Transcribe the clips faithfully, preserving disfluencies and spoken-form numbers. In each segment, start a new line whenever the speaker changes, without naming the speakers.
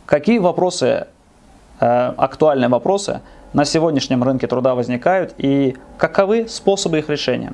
Какие вопросы, актуальные вопросы на сегодняшнем рынке труда возникают и каковы способы их решения?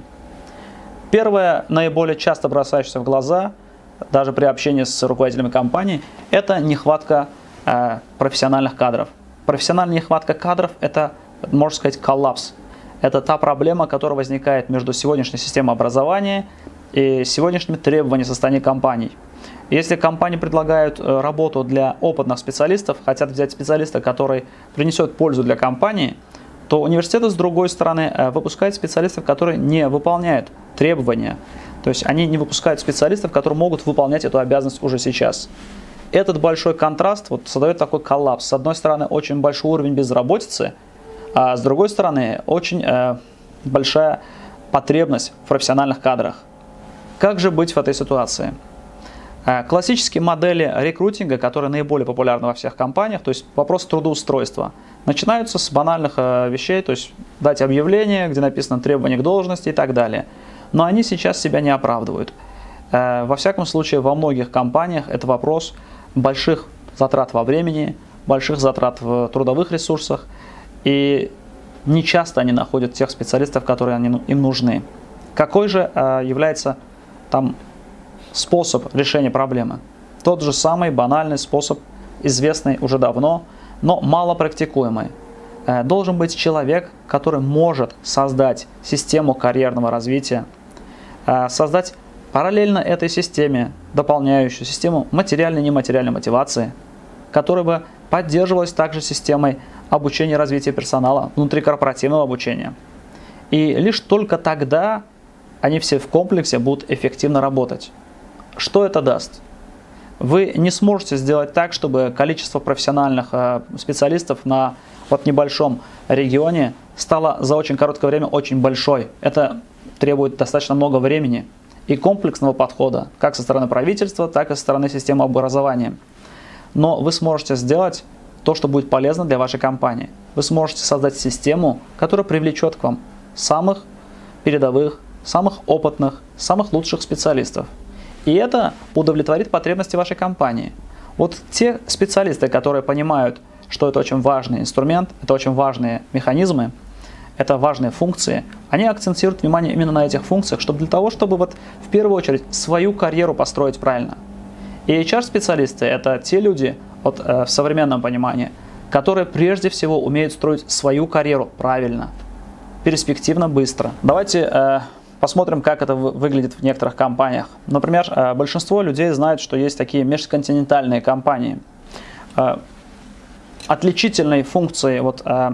Первое, наиболее часто бросающееся в глаза, даже при общении с руководителями компаний, это нехватка э, профессиональных кадров. Профессиональная нехватка кадров – это, можно сказать, коллапс. Это та проблема, которая возникает между сегодняшней системой образования и сегодняшними требованиями со стороны компаний. Если компании предлагают работу для опытных специалистов, хотят взять специалиста, который принесет пользу для компании, то университеты, с другой стороны, выпускают специалистов, которые не выполняют требования. То есть они не выпускают специалистов, которые могут выполнять эту обязанность уже сейчас. Этот большой контраст вот создает такой коллапс. С одной стороны, очень большой уровень безработицы, а с другой стороны, очень э, большая потребность в профессиональных кадрах. Как же быть в этой ситуации? Э, классические модели рекрутинга, которые наиболее популярны во всех компаниях, то есть вопрос трудоустройства, начинаются с банальных э, вещей, то есть дать объявление, где написано требования к должности и так далее. Но они сейчас себя не оправдывают. Э, во всяком случае, во многих компаниях это вопрос больших затрат во времени, больших затрат в трудовых ресурсах, и не часто они находят тех специалистов, которые они, им нужны. Какой же э, является там способ решения проблемы? Тот же самый банальный способ, известный уже давно, но мало практикуемый. Э, должен быть человек, который может создать систему карьерного развития, э, создать параллельно этой системе дополняющую систему материальной и нематериальной мотивации, которая бы поддерживалась также системой обучения и развития персонала, внутрикорпоративного обучения. И лишь только тогда они все в комплексе будут эффективно работать. Что это даст? Вы не сможете сделать так, чтобы количество профессиональных специалистов на вот небольшом регионе стало за очень короткое время очень большой. Это требует достаточно много времени и комплексного подхода, как со стороны правительства, так и со стороны системы образования. Но вы сможете сделать то, что будет полезно для вашей компании. Вы сможете создать систему, которая привлечет к вам самых передовых, самых опытных, самых лучших специалистов. И это удовлетворит потребности вашей компании. Вот те специалисты, которые понимают, что это очень важный инструмент, это очень важные механизмы, это важные функции, они акцентируют внимание именно на этих функциях, чтобы для того, чтобы вот в первую очередь свою карьеру построить правильно. И эйч ар-специалисты – это те люди, вот, э, в современном понимании, которые прежде всего умеют строить свою карьеру правильно, перспективно, быстро. Давайте э, посмотрим, как это выглядит в некоторых компаниях. Например, э, большинство людей знают, что есть такие межконтинентальные компании. Э, отличительной функцией вот, э,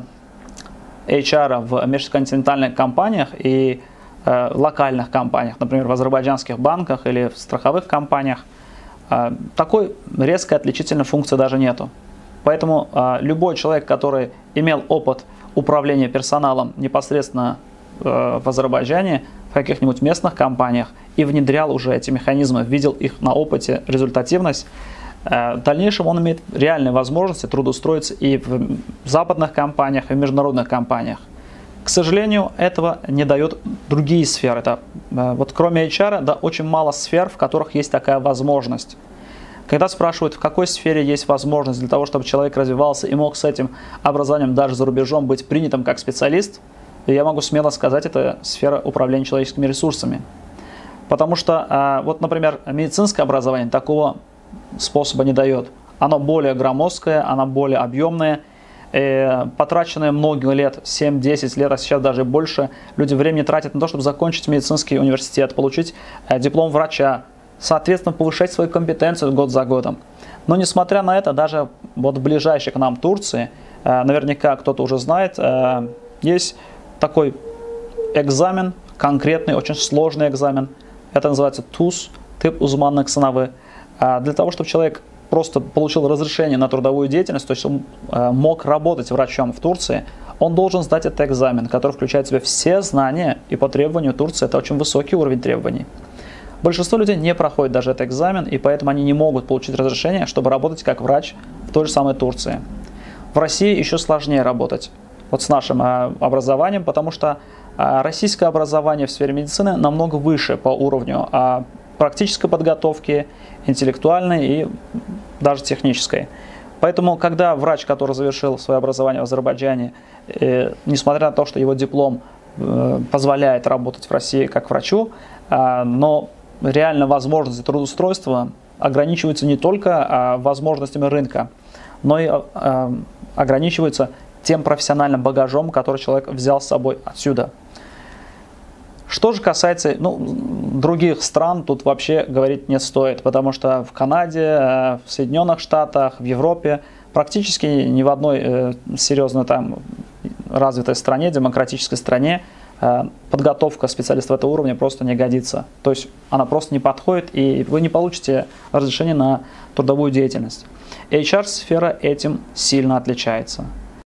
эйч ар в межконтинентальных компаниях и э, локальных компаниях, например, в азербайджанских банках или в страховых компаниях, э, такой резкой отличительной функции даже нету. Поэтому э, любой человек, который имел опыт управления персоналом непосредственно э, в Азербайджане, в каких-нибудь местных компаниях и внедрял уже эти механизмы, видел их на опыте результативность, в дальнейшем он имеет реальные возможности трудоустроиться и в западных компаниях, и в международных компаниях. К сожалению, этого не дают другие сферы. Это, вот кроме эйч ар, да, очень мало сфер, в которых есть такая возможность. Когда спрашивают, в какой сфере есть возможность для того, чтобы человек развивался и мог с этим образованием даже за рубежом быть принятым как специалист, я могу смело сказать, это сфера управления человеческими ресурсами. Потому что, вот, например, медицинское образование такого способа не дает. Оно более громоздкое, оно более объемное, э, потраченное много лет, семь-десять лет, а сейчас даже больше, люди времени тратят на то, чтобы закончить медицинский университет, получить э, диплом врача, соответственно, повышать свою компетенцию год за годом. Но несмотря на это, даже вот в ближайшей к нам Турции, э, наверняка кто-то уже знает, э, есть такой экзамен, конкретный, очень сложный экзамен, это называется туз, тип узманных сынавы. Для того, чтобы человек просто получил разрешение на трудовую деятельность, то есть он мог работать врачом в Турции, он должен сдать этот экзамен, который включает в себя все знания, и по требованию Турции это очень высокий уровень требований. Большинство людей не проходит даже этот экзамен, и поэтому они не могут получить разрешение, чтобы работать как врач в той же самой Турции. В России еще сложнее работать вот с нашим образованием, потому что российское образование в сфере медицины намного выше по уровню практической подготовки, интеллектуальной и даже технической. Поэтому, когда врач, который завершил свое образование в Азербайджане, э, несмотря на то, что его диплом э, позволяет работать в России как врачу, э, но реально возможности трудоустройства ограничиваются не только э, возможностями рынка, но и э, ограничиваются тем профессиональным багажом, который человек взял с собой отсюда. Что же касается ну, других стран, тут вообще говорить не стоит, потому что в Канаде, в Соединенных Штатах, в Европе практически ни в одной э, серьезно там развитой стране, демократической стране, э, подготовка специалистов этого уровня просто не годится. То есть она просто не подходит, и вы не получите разрешение на трудовую деятельность. эйч ар-сфера этим сильно отличается.